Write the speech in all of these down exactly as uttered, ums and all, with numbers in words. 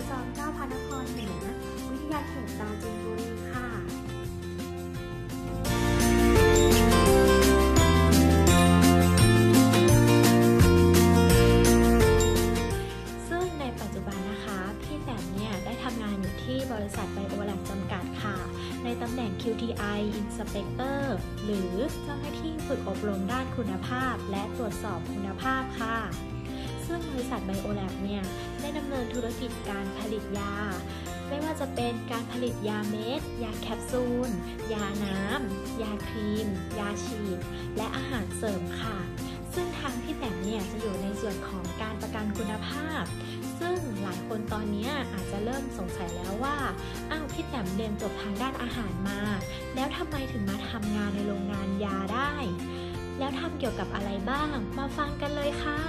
จอมเกล้าพระนครเหนือวิทยาเขตปราจีนบุรีค่ะซึ่งในปัจจุบันนะคะพี่แต้มเนี่ยได้ทำงานอยู่ที่บริษัทไบโอแลบจำกัดค่ะในตำแหน่ง คิว ที ไอ Inspector หรือเจ้าหน้าที่ฝึกอบรมด้านคุณภาพและตรวจสอบคุณภาพค่ะซึ่งบริษัทไบโอแลบเนี่ยได้ดำเนินธุรกิจการผลิตยาไม่ว่าจะเป็นการผลิตยาเม็ดยาแคปซูลยาน้ำยาครีมยาฉีดและอาหารเสริมค่ะซึ่งทางพี่แต้มเนี่ยจะอยู่ในส่วนของการประกันคุณภาพซึ่งหลายคนตอนนี้อาจจะเริ่มสงสัยแล้วว่าอ้าวพี่แต้มเรียนจบทางด้านอาหารมาแล้วทำไมถึงมาทำงานในโรงงานยาได้แล้วทำเกี่ยวกับอะไรบ้างมาฟังกันเลยค่ะ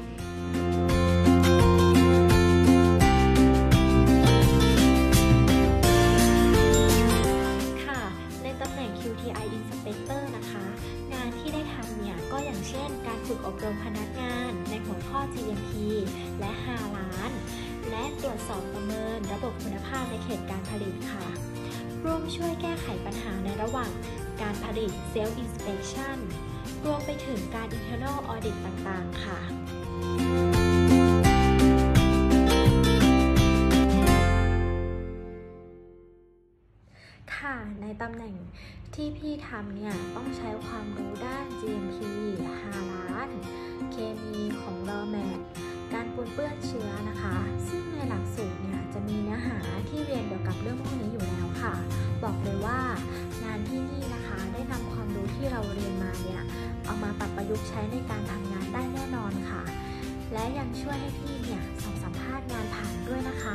ค่ะในตำแหน่ง คิว ที ไอ Inspector นะคะงานที่ได้ทำเนี่ยก็อย่างเช่นการฝึกอบรมพนักงานในหัวข้อ จี เอ็ม พี และฮาลาลและตรวจสอบประเมินระบบคุณภาพในเขตการผลิตค่ะร่วมช่วยแก้ไขปัญหาในระหว่างการผลิต Self Inspection รวมไปถึงการ Internal Audit ต่างๆค่ะค่ะในตำแหน่งที่พี่ทำเนี่ยต้องใช้ความรู้ด้าน จี เอ็ม พี ฮาลาลเคมีของ Raw Mat การปนเปื้อนเชื้อนะคะซึ่งในหลักสูตรเนี่ยจะมีเนื้อหาที่เรียนเกี่ยวกับเรื่องพวกนี้อยู่แล้วค่ะบอกเลยว่างานที่นี่นะคะได้นำความรู้ที่เราเรียนมาเนี่ยเอามาปรับประยุกต์ใช้ในการทำงานได้แน่นอนค่ะและยังช่วยให้พี่เนี่ยสอบสัมภาษณ์งานผ่านด้วยนะคะ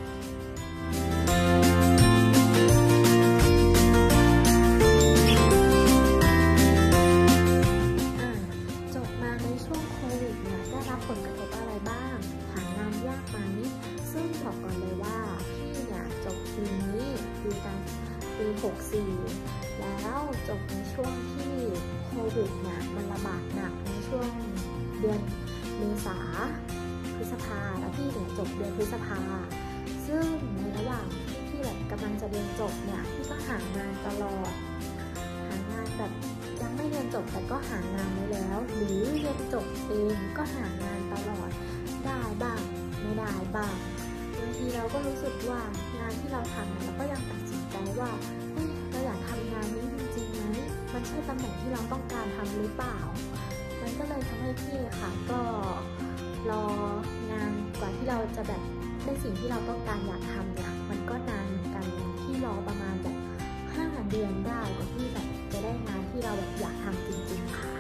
ผลกระทบอะไรบ้างหางานยากไหมซึ่งบอกก่อนเลยว่าพี่เนี่ยจบปีนี้ปีการปีหกสิบสี่แล้วจบในช่วงที่โควิดเนี่ยมันระบาดหนักในช่วงเดือนเมษาพฤษภาแล้วพี่เนี่ยจบเดือนพฤษภาซึ่งในระหว่างที่พี่แบบกำลังจะเรียนจบเนี่ยพี่ก็หางานตลอดหางานแบบยังไม่เรียนจบแต่ก็หางานไว้แล้วหรือเรียนจบเองก็หางานตลอดได้บ้างไม่ได้บ้างบางทีเราก็รู้สึกว่างานที่เราทำเราก็ยังตัดสินใจว่าเฮ้ยเราอยากทำงานนี้จริงๆไหมมันใช่ตำแหน่งที่เราต้องการทำหรือเปล่ามันก็เลยทำให้พี่ค่ะก็รองานกว่าที่เราจะแบบได้สิ่งที่เราต้องการอยากทำเนี่ยมันก็นานเหมือนกันที่รอประมาณแบบห้าเดือนได้กว่าที่แบบจะได้งานที่เราแบบอยากทำจริงๆค่ะ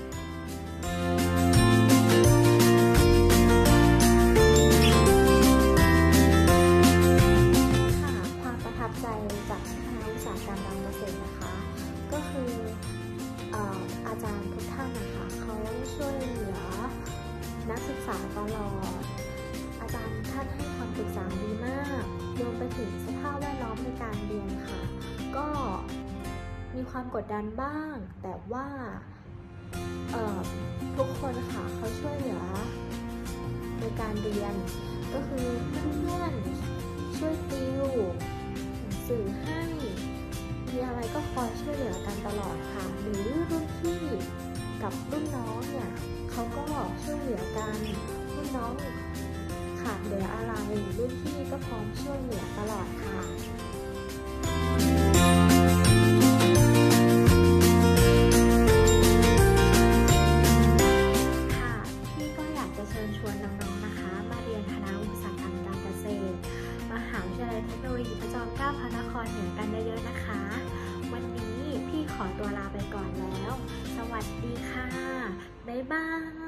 ค่ะความประทับใจจากคณะวิชาการการเกษตรนะคะก็คืออ่าอาจารย์ทุกท่านนะคะเขาช่วยเหลือนักศึกษาตลอดอาจารย์ท่านให้คำปรึกษาดีมากรวมไปถึงสภาพแวดล้อมในการเรียนค่ะก็มีความกดดันบ้างแต่ว่าทุกคนค่ะเขาช่วยเหลือในการเรียนก็คือเพื่อนๆช่วยติวหนังสือให้มีอะไรก็คอยช่วยเหลือกันตลอดค่ะหรือรุ่นพี่กับรุ่นน้องเนี่ยเขาก็ช่วยเหลือกันรุ่นน้องขาดเหลืออะไรรุ่นพี่ก็พร้อมช่วยเหลือตลอดค่ะเทคโนโลยีพระจอมเกล้าพระนครเหนือกันเยอะๆนะคะวันนี้พี่ขอตัวลาไปก่อนแล้วสวัสดีค่ะบ๊ายบาย